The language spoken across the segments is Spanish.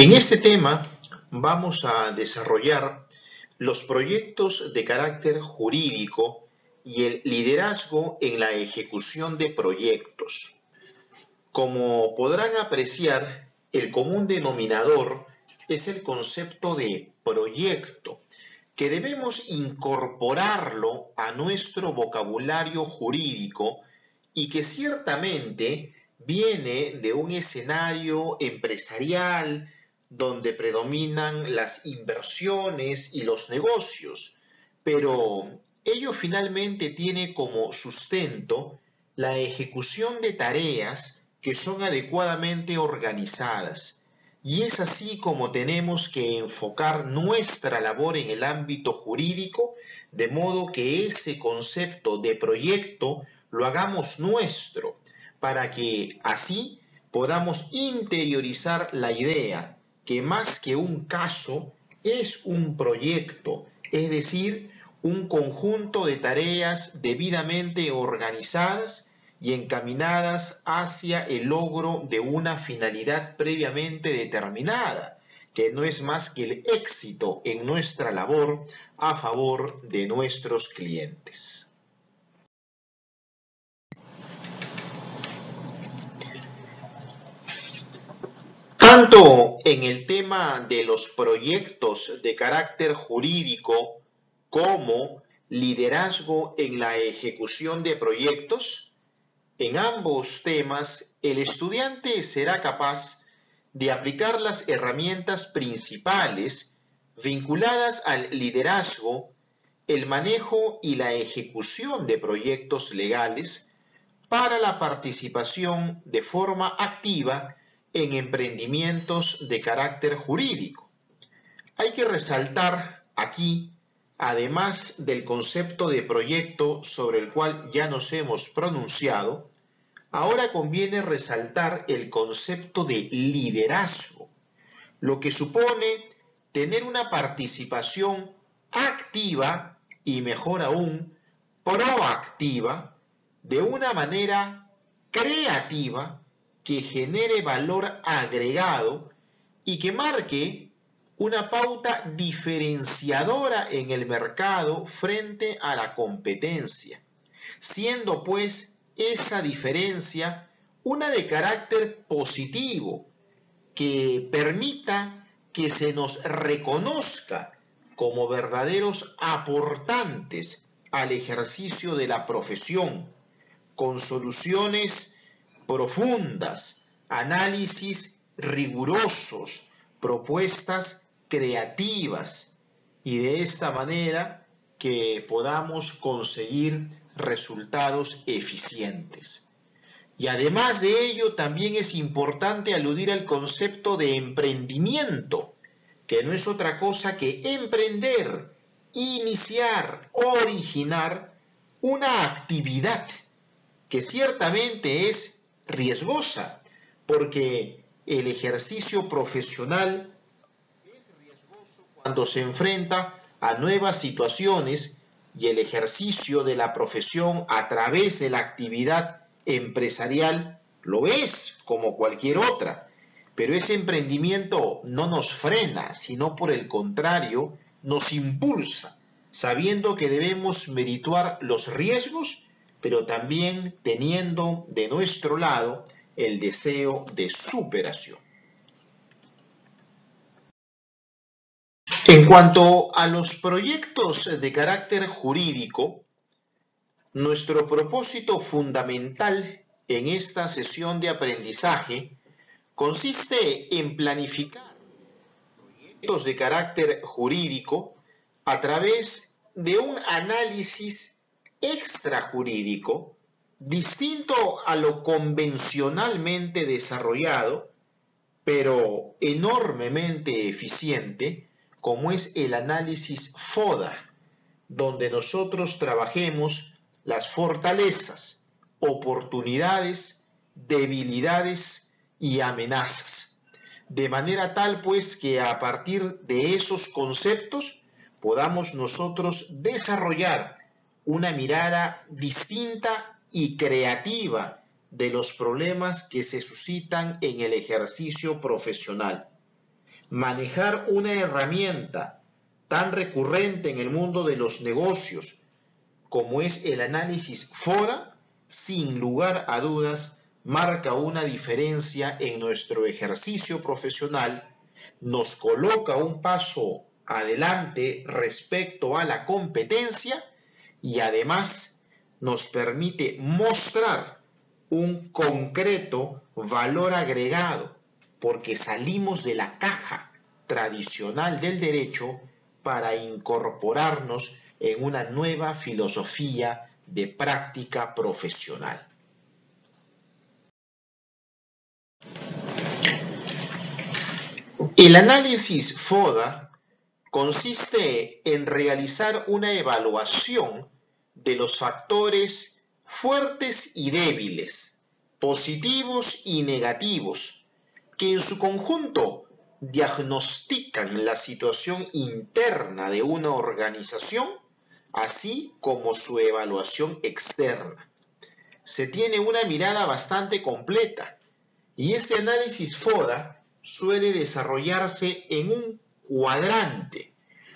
En este tema vamos a desarrollar los proyectos de carácter jurídico y el liderazgo en la ejecución de proyectos. Como podrán apreciar, el común denominador es el concepto de proyecto, que debemos incorporarlo a nuestro vocabulario jurídico y que ciertamente viene de un escenario empresarial donde predominan las inversiones y los negocios, pero ello finalmente tiene como sustento la ejecución de tareas que son adecuadamente organizadas. Y es así como tenemos que enfocar nuestra labor en el ámbito jurídico, de modo que ese concepto de proyecto lo hagamos nuestro, para que así podamos interiorizar la idea que más que un caso es un proyecto, es decir, un conjunto de tareas debidamente organizadas y encaminadas hacia el logro de una finalidad previamente determinada, que no es más que el éxito en nuestra labor a favor de nuestros clientes. Tanto en el tema de los proyectos de carácter jurídico como liderazgo en la ejecución de proyectos, en ambos temas el estudiante será capaz de aplicar las herramientas principales vinculadas al liderazgo, el manejo y la ejecución de proyectos legales para la participación de forma activa en emprendimientos de carácter jurídico. Hay que resaltar aquí, además del concepto de proyecto sobre el cual ya nos hemos pronunciado, ahora conviene resaltar el concepto de liderazgo, lo que supone tener una participación activa y, mejor aún, proactiva, de una manera creativa que genere valor agregado y que marque una pauta diferenciadora en el mercado frente a la competencia, siendo pues esa diferencia una de carácter positivo que permita que se nos reconozca como verdaderos aportantes al ejercicio de la profesión, con soluciones profundas, análisis rigurosos, propuestas creativas, y de esta manera que podamos conseguir resultados eficientes. Y además de ello, también es importante aludir al concepto de emprendimiento, que no es otra cosa que emprender, iniciar, originar una actividad que ciertamente es riesgosa, porque el ejercicio profesional es riesgoso cuando se enfrenta a nuevas situaciones, y el ejercicio de la profesión a través de la actividad empresarial lo es como cualquier otra, pero ese emprendimiento no nos frena, sino por el contrario, nos impulsa, sabiendo que debemos merituar los riesgos, pero también teniendo de nuestro lado el deseo de superación. En cuanto a los proyectos de carácter jurídico, nuestro propósito fundamental en esta sesión de aprendizaje consiste en planificar proyectos de carácter jurídico a través de un análisis extrajurídico distinto a lo convencionalmente desarrollado, pero enormemente eficiente, como es el análisis FODA, donde nosotros trabajemos las fortalezas, oportunidades, debilidades y amenazas, de manera tal pues que a partir de esos conceptos podamos nosotros desarrollar una mirada distinta y creativa de los problemas que se suscitan en el ejercicio profesional. manejar una herramienta tan recurrente en el mundo de los negocios como es el análisis FODA, sin lugar a dudas, marca una diferencia en nuestro ejercicio profesional, nos coloca un paso adelante respecto a la competencia y además nos permite mostrar un concreto valor agregado, porque salimos de la caja tradicional del derecho para incorporarnos en una nueva filosofía de práctica profesional. El análisis FODA consiste en realizar una evaluación de los factores fuertes y débiles, positivos y negativos, que en su conjunto diagnostican la situación interna de una organización, así como su evaluación externa. Se tiene una mirada bastante completa y este análisis FODA suele desarrollarse en un cuadrante,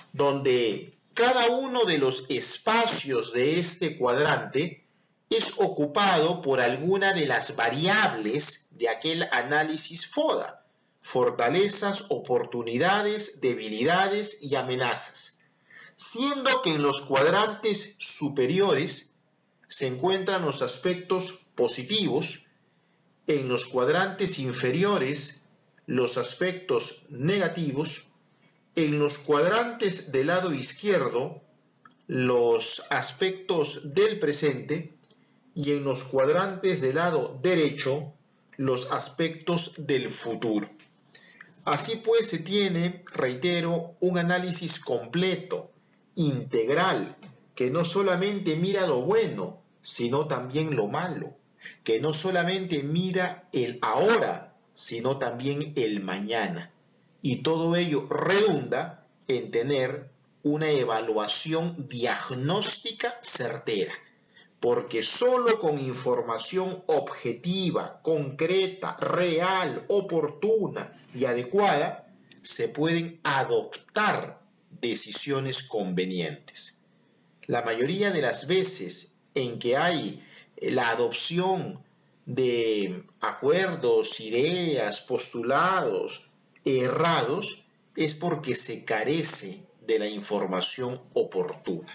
donde cada uno de los espacios de este cuadrante es ocupado por alguna de las variables de aquel análisis FODA: fortalezas, oportunidades, debilidades y amenazas, siendo que en los cuadrantes superiores se encuentran los aspectos positivos, en los cuadrantes inferiores los aspectos negativos, en los cuadrantes del lado izquierdo los aspectos del presente y en los cuadrantes del lado derecho los aspectos del futuro. Así pues, se tiene, reitero, un análisis completo, integral, que no solamente mira lo bueno, sino también lo malo, que no solamente mira el ahora, sino también el mañana. Y todo ello redunda en tener una evaluación diagnóstica certera, porque solo con información objetiva, concreta, real, oportuna y adecuada se pueden adoptar decisiones convenientes. La mayoría de las veces en que hay la adopción de acuerdos, ideas, postulados errados, es porque se carece de la información oportuna.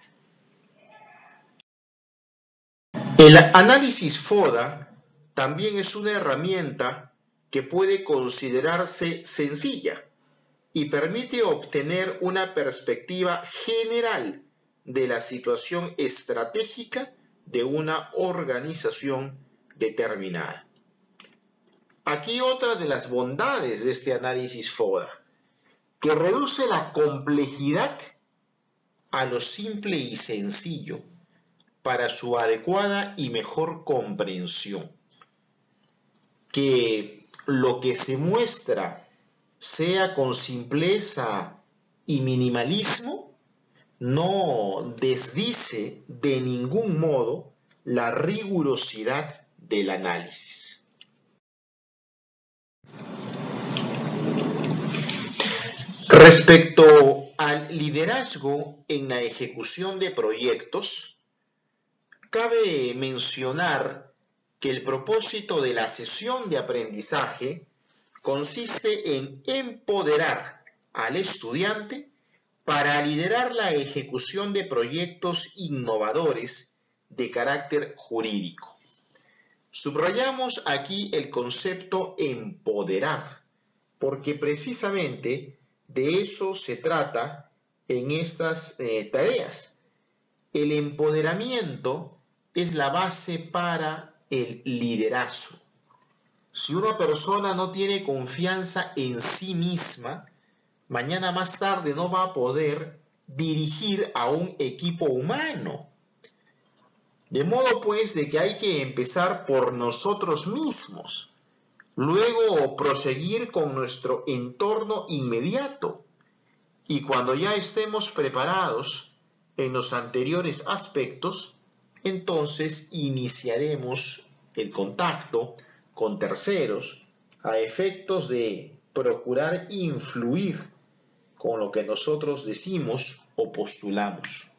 El análisis FODA también es una herramienta que puede considerarse sencilla y permite obtener una perspectiva general de la situación estratégica de una organización determinada. Aquí otra de las bondades de este análisis FODA, que reduce la complejidad a lo simple y sencillo para su adecuada y mejor comprensión. Que lo que se muestra sea con simpleza y minimalismo no desdice de ningún modo la rigurosidad del análisis. Respecto al liderazgo en la ejecución de proyectos, cabe mencionar que el propósito de la sesión de aprendizaje consiste en empoderar al estudiante para liderar la ejecución de proyectos innovadores de carácter jurídico. Subrayamos aquí el concepto empoderar, porque precisamente de eso se trata en estas tareas. El empoderamiento es la base para el liderazgo. Si una persona no tiene confianza en sí misma, mañana más tarde no va a poder dirigir a un equipo humano. De modo pues de que hay que empezar por nosotros mismos, luego proseguir con nuestro entorno inmediato y cuando ya estemos preparados en los anteriores aspectos, entonces iniciaremos el contacto con terceros a efectos de procurar influir con lo que nosotros decimos o postulamos.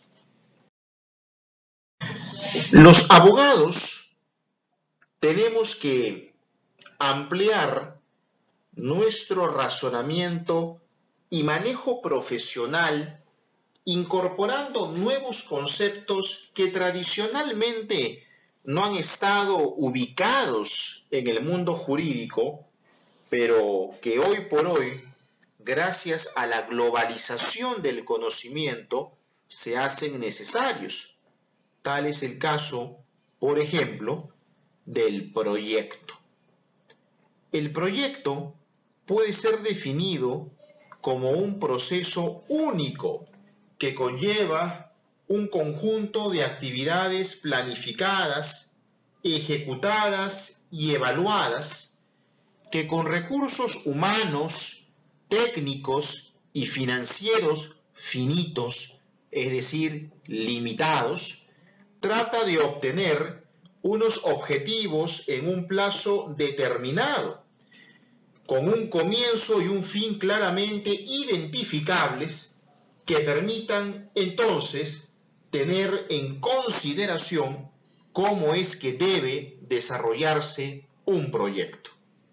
Los abogados tenemos que ampliar nuestro razonamiento y manejo profesional incorporando nuevos conceptos que tradicionalmente no han estado ubicados en el mundo jurídico, pero que hoy por hoy, gracias a la globalización del conocimiento, se hacen necesarios. Tal es el caso, por ejemplo, del proyecto. El proyecto puede ser definido como un proceso único que conlleva un conjunto de actividades planificadas, ejecutadas y evaluadas que con recursos humanos, técnicos y financieros finitos, es decir, limitados, trata de obtener unos objetivos en un plazo determinado, con un comienzo y un fin claramente identificables que permitan entonces tener en consideración cómo es que debe desarrollarse un proyecto.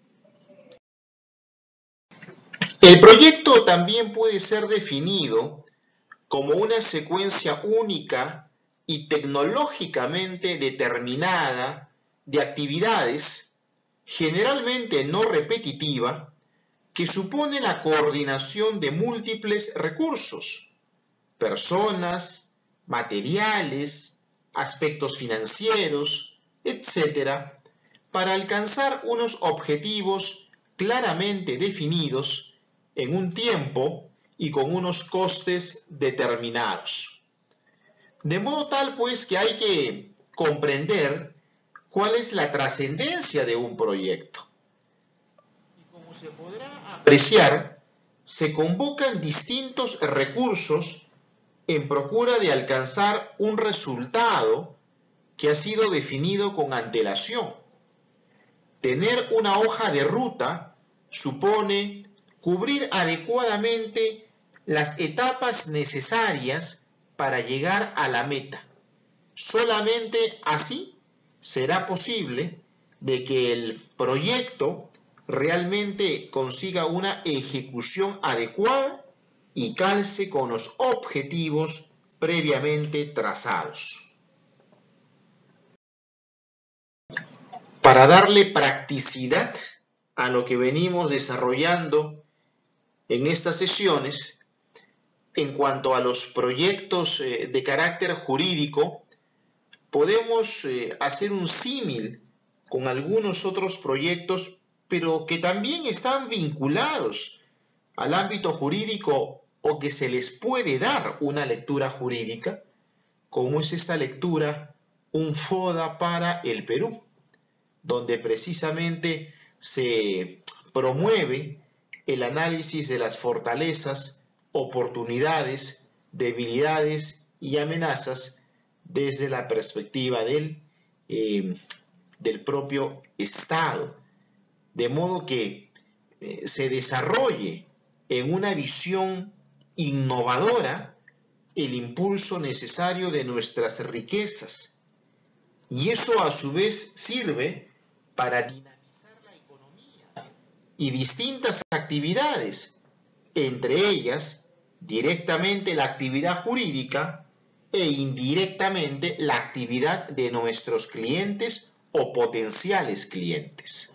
El proyecto también puede ser definido como una secuencia única y tecnológicamente determinada de actividades, generalmente no repetitiva, que supone la coordinación de múltiples recursos, personas, materiales, aspectos financieros, etc., para alcanzar unos objetivos claramente definidos en un tiempo y con unos costes determinados. De modo tal, pues, que hay que comprender cuál es la trascendencia de un proyecto. Y como se podrá apreciar, se convocan distintos recursos en procura de alcanzar un resultado que ha sido definido con antelación. Tener una hoja de ruta supone cubrir adecuadamente las etapas necesarias para llegar a la meta. Solamente así será posible de que el proyecto realmente consiga una ejecución adecuada y calce con los objetivos previamente trazados. Para darle practicidad a lo que venimos desarrollando en estas sesiones, en cuanto a los proyectos de carácter jurídico, podemos hacer un símil con algunos otros proyectos, pero que también están vinculados al ámbito jurídico o que se les puede dar una lectura jurídica, como es esta lectura, un FODA para el Perú, donde precisamente se promueve el análisis de las fortalezas, oportunidades, debilidades y amenazas desde la perspectiva del propio Estado, de modo que se desarrolle en una visión innovadora el impulso necesario de nuestras riquezas, y eso a su vez sirve para dinamizar la economía y distintas actividades, entre ellas directamente la actividad jurídica e indirectamente la actividad de nuestros clientes o potenciales clientes.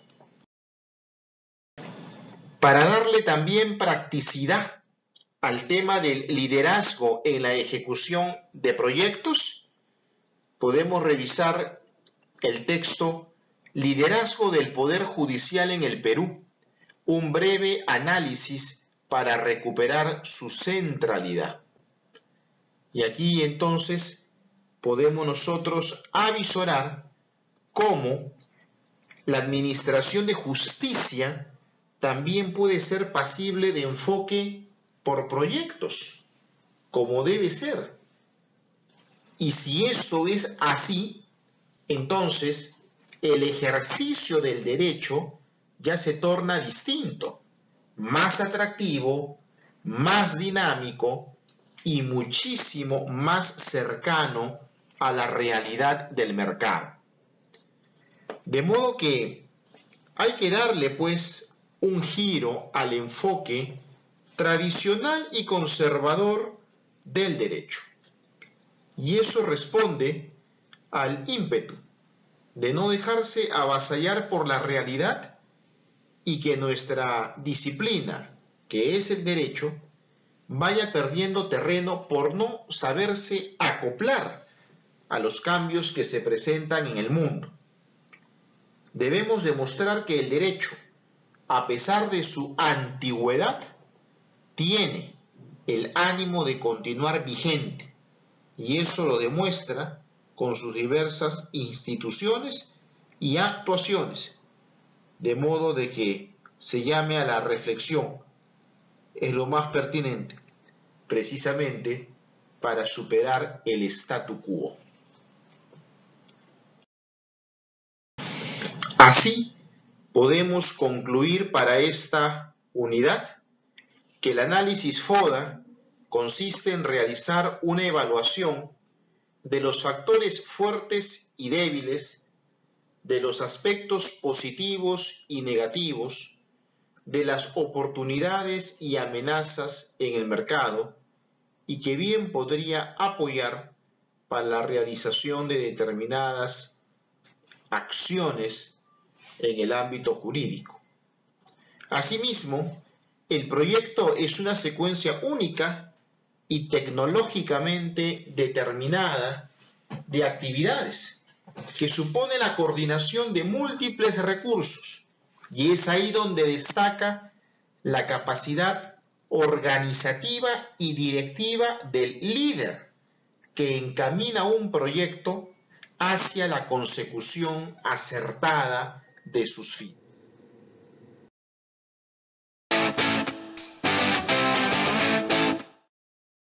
Para darle también practicidad al tema del liderazgo en la ejecución de proyectos, podemos revisar el texto Liderazgo del Poder Judicial en el Perú, un breve análisis para recuperar su centralidad. Y aquí entonces podemos nosotros avisorar cómo la administración de justicia también puede ser pasible de enfoque por proyectos, como debe ser. Y si esto es así, entonces el ejercicio del derecho ya se torna distinto. más atractivo, más dinámico y muchísimo más cercano a la realidad del mercado. De modo que hay que darle pues un giro al enfoque tradicional y conservador del derecho. Y eso responde al ímpetu de no dejarse avasallar por la realidad y que nuestra disciplina, que es el derecho, vaya perdiendo terreno por no saberse acoplar a los cambios que se presentan en el mundo. Debemos demostrar que el derecho, a pesar de su antigüedad, tiene el ánimo de continuar vigente, y eso lo demuestra con sus diversas instituciones y actuaciones, de modo de que se llame a la reflexión. Es lo más pertinente, precisamente para superar el statu quo. Así, podemos concluir para esta unidad que el análisis FODA consiste en realizar una evaluación de los factores fuertes y débiles, de los aspectos positivos y negativos, de las oportunidades y amenazas en el mercado, y que bien podría apoyar para la realización de determinadas acciones en el ámbito jurídico. Asimismo, el proyecto es una secuencia única y tecnológicamente determinada de actividades que supone la coordinación de múltiples recursos, y es ahí donde destaca la capacidad organizativa y directiva del líder que encamina un proyecto hacia la consecución acertada de sus fines.